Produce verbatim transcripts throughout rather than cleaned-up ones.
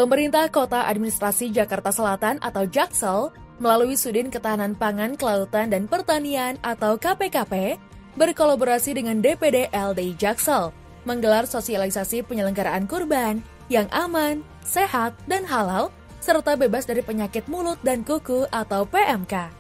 Pemerintah Kota Administrasi Jakarta Selatan atau Jaksel melalui Sudin Ketahanan Pangan, Kelautan, dan Pertanian atau K P K P berkolaborasi dengan D P D L D I Jaksel menggelar sosialisasi penyelenggaraan kurban yang aman, sehat, dan halal serta bebas dari penyakit mulut dan kuku atau P M K.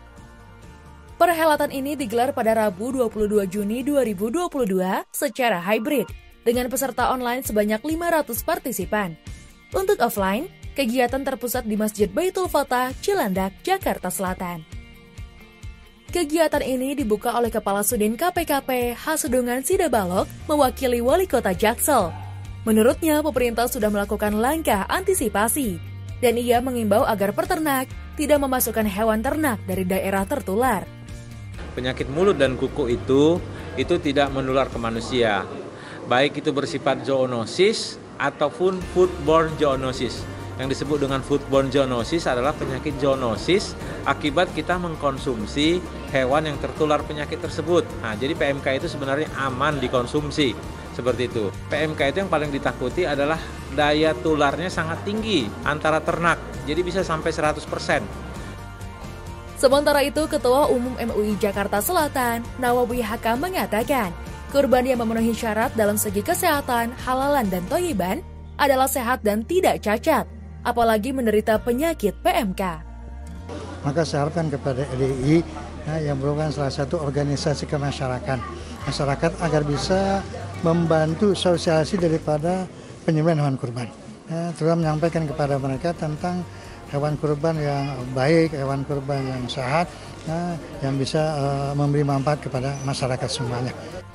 Perhelatan ini digelar pada Rabu dua puluh dua Juni dua ribu dua puluh dua secara hybrid dengan peserta online sebanyak lima ratus partisipan. Untuk offline, kegiatan terpusat di Masjid Baitul Fatah, Cilandak, Jakarta Selatan. Kegiatan ini dibuka oleh Kepala Sudin K P K P Hasudungan Sidabalok mewakili Wali Kota Jaksel. Menurutnya, pemerintah sudah melakukan langkah antisipasi dan ia mengimbau agar peternak tidak memasukkan hewan ternak dari daerah tertular. Penyakit mulut dan kuku itu itu tidak menular ke manusia, baik itu bersifat zoonosis ataupun foodborne zoonosis. Yang disebut dengan foodborne zoonosis adalah penyakit zoonosis akibat kita mengkonsumsi hewan yang tertular penyakit tersebut. Nah, jadi P M K itu sebenarnya aman dikonsumsi, seperti itu. P M K itu yang paling ditakuti adalah daya tularnya sangat tinggi antara ternak, jadi bisa sampai seratus persen. Sementara itu, Ketua Umum M U I Jakarta Selatan, Nawawi Hakam mengatakan, kurban yang memenuhi syarat dalam segi kesehatan, halalan, dan toyiban adalah sehat dan tidak cacat, apalagi menderita penyakit P M K. Maka saya harapkan kepada L D I ya, yang merupakan salah satu organisasi kemasyarakatan, masyarakat agar bisa membantu sosialisasi daripada penyembelihan hewan kurban. Ya, terutama menyampaikan kepada mereka tentang hewan kurban yang baik, hewan kurban yang sehat, ya, yang bisa uh, memberi manfaat kepada masyarakat semuanya.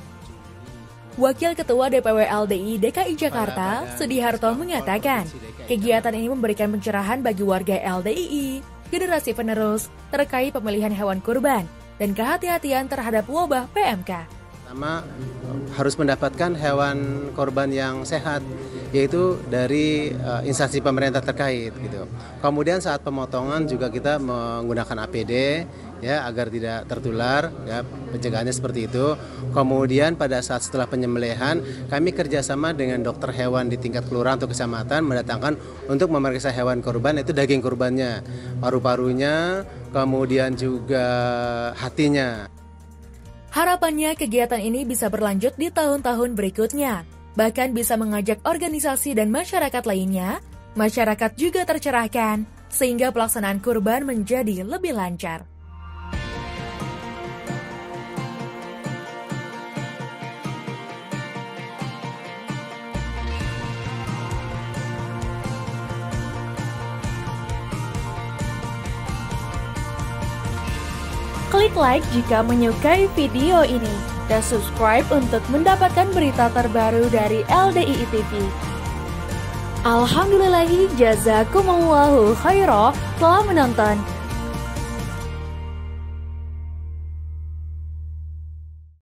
Wakil Ketua D P W L D I D K I Jakarta, Sudiharto mengatakan, kegiatan ini memberikan pencerahan bagi warga L D I I, generasi penerus, terkait pemilihan hewan kurban dan kehati-hatian terhadap wabah P M K. Pertama, harus mendapatkan hewan korban yang sehat, yaitu dari uh, instansi pemerintah terkait, gitu. Kemudian saat pemotongan juga kita menggunakan A P D, ya, agar tidak tertular, ya, pencegahannya seperti itu. Kemudian pada saat setelah penyembelihan, kami kerjasama dengan dokter hewan di tingkat kelurahan atau kecamatan mendatangkan untuk memeriksa hewan korban, itu daging korbannya, paru-parunya, kemudian juga hatinya. Harapannya kegiatan ini bisa berlanjut di tahun-tahun berikutnya, bahkan bisa mengajak organisasi dan masyarakat lainnya. Masyarakat juga tercerahkan, sehingga pelaksanaan kurban menjadi lebih lancar. Klik like jika menyukai video ini, dan subscribe untuk mendapatkan berita terbaru dari L D I I T V. Alhamdulillahi jazakumullahu khairah telah menonton.